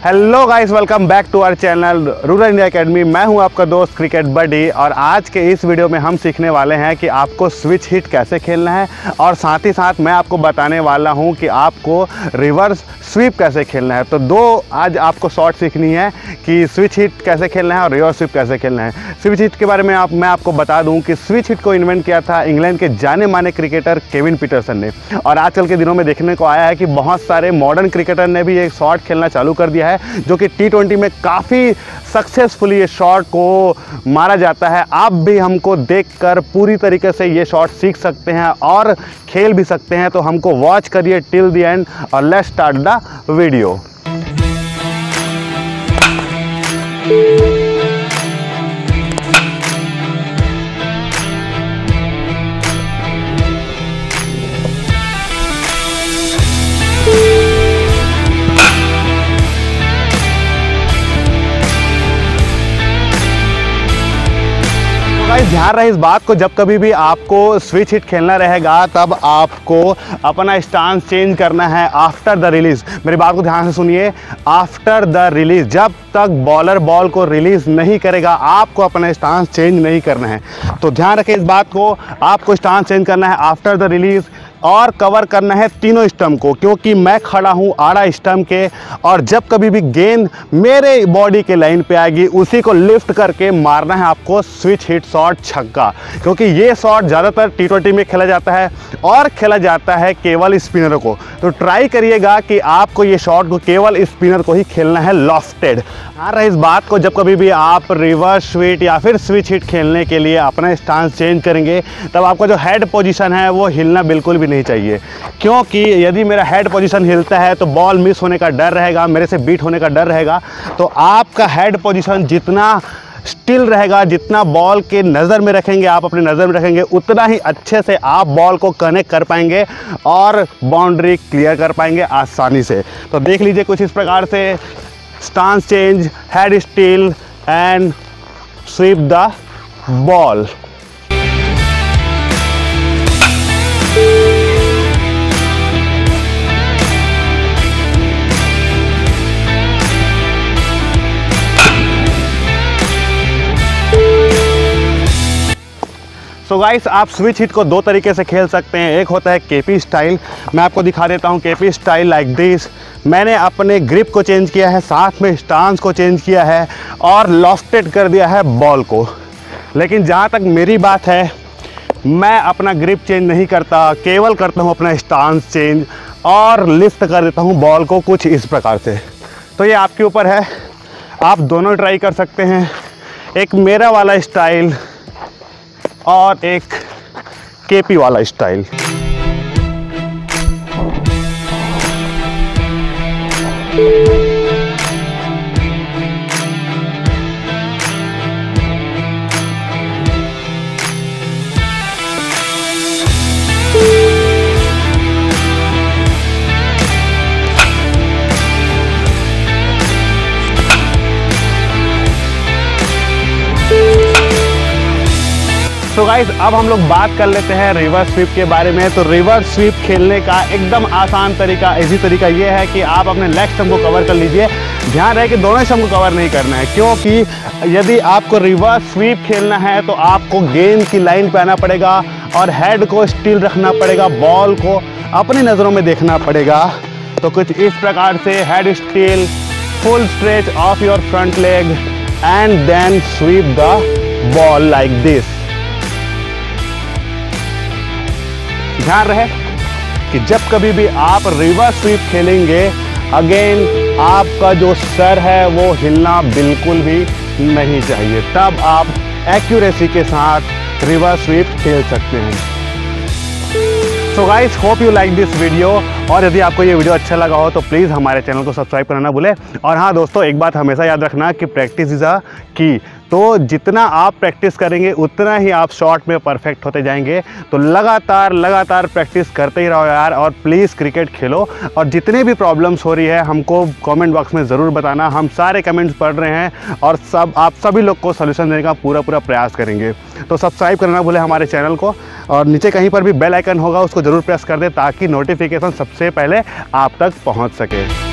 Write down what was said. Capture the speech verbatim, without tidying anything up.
Hello guys, welcome back to our channel rural India academy. मैं हूं आपका दोस्त क्रिकेट बडी और आज के इस वीडियो में हम सीखने वाले हैं कि आपको स्विच हिट कैसे खेलना है और साथ ही साथ मैं आपको बताने वाला हूं कि आपको रिवर्स स्वीप कैसे खेलना है। तो दो आज आपको शॉट सीखनी है कि स्विच हिट कैसे खेलना है और रिवर्स स्वीप कैसे खेलना है। स्विच हिट के बारे में आप मैं आपको बता दूं कि स्विच हिट को इन्वेंट किया था इंग्लैंड के जाने माने क्रिकेटर केविन पीटरसन ने, और आजकल के दिनों में देखने को आया है कि बहुत सारे मॉडर्न क्रिकेटर ने भी ये शॉट खेलना चालू कर दिया है, जो कि टी ट्वेंटी में काफ़ी सक्सेसफुली ये शॉट को मारा जाता है। आप भी हमको देखकर पूरी तरीके से ये शॉट सीख सकते हैं और खेल भी सकते हैं। तो हमको वॉच करिए टिल द एंड और लेट्स स्टार्ट द वीडियो। ध्यान रहे इस बात को, जब कभी भी आपको स्विच हिट खेलना रहेगा तब आपको अपना स्टांस चेंज करना है आफ्टर द रिलीज। मेरी बात को ध्यान से सुनिए, आफ्टर द रिलीज, जब तक बॉलर बॉल को रिलीज नहीं करेगा आपको अपना स्टांस चेंज नहीं करना है। तो ध्यान रखें इस बात को, आपको स्टांस चेंज करना है आफ्टर द रिलीज और कवर करना है तीनों स्टंप को, क्योंकि मैं खड़ा हूं आड़ा स्टंप के, और जब कभी भी गेंद मेरे बॉडी के लाइन पे आएगी उसी को लिफ्ट करके मारना है आपको स्विच हिट शॉट छक्का। क्योंकि ये शॉट ज़्यादातर टी ट्वेंटी में खेला जाता है और खेला जाता है केवल स्पिनरों को। तो ट्राई करिएगा कि आपको ये शॉट को केवल स्पिनर को ही खेलना है लॉफ्टेड। ध्यान रहे इस बात को, जब कभी भी आप रिवर्स स्वीट या फिर स्विच हिट खेलने के लिए अपना स्टांस चेंज करेंगे तब आपका जो हेड पोजीशन है वो हिलना बिल्कुल भी नहीं चाहिए, क्योंकि यदि मेरा हेड पोजीशन हिलता है तो बॉल मिस होने का डर रहेगा, मेरे से बीट होने का डर रहेगा। तो आपका हेड पोजीशन जितना स्टिल रहेगा, जितना बॉल के नज़र में रखेंगे, आप अपने नज़र में रखेंगे, उतना ही अच्छे से आप बॉल को कनेक्ट कर पाएंगे और बाउंड्री क्लियर कर पाएंगे आसानी से। तो देख लीजिए कुछ इस प्रकार से, stance change, head still and sweep the ball. तो गाइस, आप स्विच हिट को दो तरीके से खेल सकते हैं। एक होता है केपी स्टाइल, मैं आपको दिखा देता हूं। केपी स्टाइल लाइक दिस, मैंने अपने ग्रिप को चेंज किया है, साथ में स्टांस को चेंज किया है और लॉफ्टेड कर दिया है बॉल को। लेकिन जहां तक मेरी बात है, मैं अपना ग्रिप चेंज नहीं करता, केवल करता हूं अपना स्टांस चेंज और लिफ्ट कर देता हूं बॉल को कुछ इस प्रकार से। तो ये आपके ऊपर है, आप दोनों ट्राई कर सकते हैं, एक मेरा वाला स्टाइल और एक केपी वाला स्टाइल। तो गाइस, अब हम लोग बात कर लेते हैं रिवर्स स्वीप के बारे में। तो रिवर्स स्वीप खेलने का एकदम आसान तरीका, इजी तरीका ये है कि आप अपने लेग स्टंप को कवर कर लीजिए। ध्यान रहे कि दोनों स्टंप को कवर नहीं करना है, क्योंकि यदि आपको रिवर्स स्वीप खेलना है तो आपको गेंद की लाइन पे आना पड़ेगा और हेड को स्टिल रखना पड़ेगा, बॉल को अपनी नज़रों में देखना पड़ेगा। तो कुछ इस प्रकार से, head still, full stretch of your front leg and then sweep the ball like this. ध्यान रहे कि जब कभी भी आप रिवर्स स्वीप खेलेंगे, अगेन आपका जो सर है वो हिलना बिल्कुल भी नहीं चाहिए, तब आप एक्यूरेसी के साथ रिवर्स स्वीप खेल सकते हैं। So guys, hope you like this video, और यदि आपको ये वीडियो अच्छा लगा हो तो प्लीज़ हमारे चैनल को सब्सक्राइब करना ना भूलें। और हाँ दोस्तों, एक बात हमेशा याद रखना कि प्रैक्टिस इज़ अ की। तो जितना आप प्रैक्टिस करेंगे उतना ही आप शॉट में परफेक्ट होते जाएंगे। तो लगातार लगातार प्रैक्टिस करते ही रहो यार, और प्लीज़ क्रिकेट खेलो। और जितने भी प्रॉब्लम्स हो रही है हमको कमेंट बॉक्स में ज़रूर बताना, हम सारे कमेंट्स पढ़ रहे हैं और सब आप सभी लोग को सलूशन देने का पूरा पूरा प्रयास करेंगे। तो सब्सक्राइब करना भूलें हमारे चैनल को, और नीचे कहीं पर भी बेल आइकन होगा उसको ज़रूर प्रेस कर दें ताकि नोटिफिकेशन सबसे पहले आप तक पहुँच सके।